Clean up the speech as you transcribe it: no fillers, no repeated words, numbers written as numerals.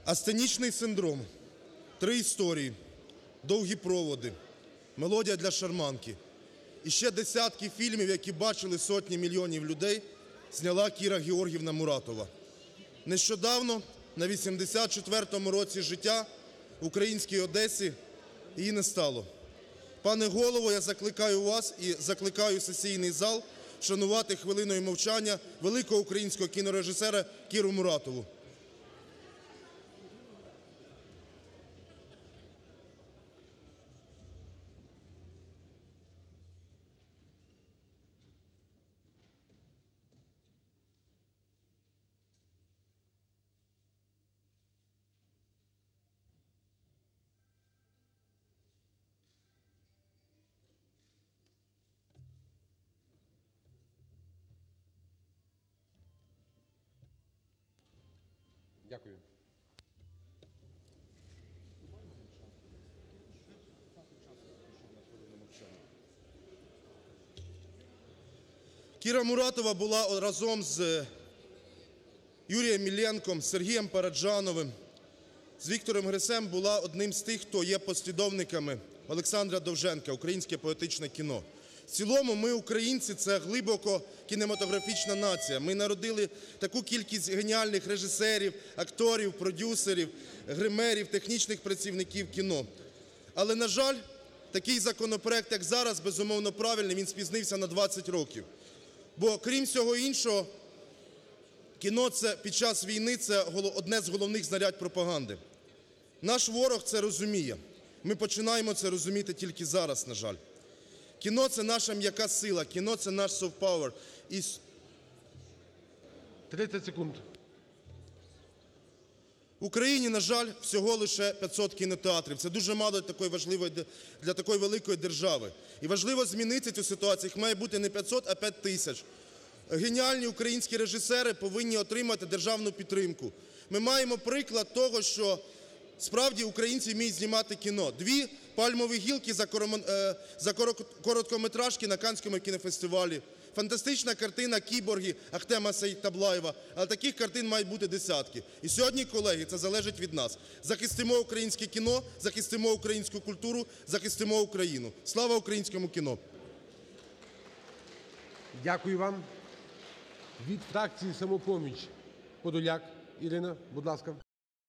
Астенічний синдром, 3 історії, довгі проводи, мелодія для шарманки і ще десятки фільмів, які бачили сотні мільйонів людей, зняла Кіра Георгіївна Муратова. Нещодавно, на 84-му році життя, в українській Одесі її не стало. Пане Голово, я закликаю вас і закликаю сесійний зал вшанувати хвилиною мовчання великого українського кінорежисера Кіру Муратову. Дякую. Кіра Муратова була разом з Юрієм Іллєнком, Сергієм Параджановим, з Віктором Гресем була одним з тих, хто є послідовниками Олександра Довженка, українське поетичне кіно. В цілому ми, українці, це глибоко кінематографічна нація. Ми народили таку кількість геніальних режисерів, акторів, продюсерів, гримерів, технічних працівників кіно. Але, на жаль, такий законопроект, як зараз, безумовно правильний, він спізнився на 20 років. Бо, крім всього іншого, кіно це під час війни – це одне з головних знарядь пропаганди. Наш ворог це розуміє. Ми починаємо це розуміти тільки зараз, на жаль. Кіно – це наша м'яка сила, кіно – це наш soft power. 30 секунд. В Україні, на жаль, всього лише 500 кінотеатрів. Це дуже мало для такої великої держави. І важливо змінити цю ситуацію. Їх має бути не 500, а 5 тисяч. Геніальні українські режисери повинні отримати державну підтримку. Ми маємо приклад того, що справді українці вміють знімати кіно. 2 пальмові гілки за короткометражки на Каннському кінофестивалі. Фантастична картина "Кіборги" Ахтема Сеїтаблаєва. Але таких картин мають бути десятки. І сьогодні, колеги, це залежить від нас. Захистимо українське кіно, захистимо українську культуру, захистимо Україну. Слава українському кіно! Дякую вам. Від фракції "Самопоміч" Подоляк Ірина, будь ласка.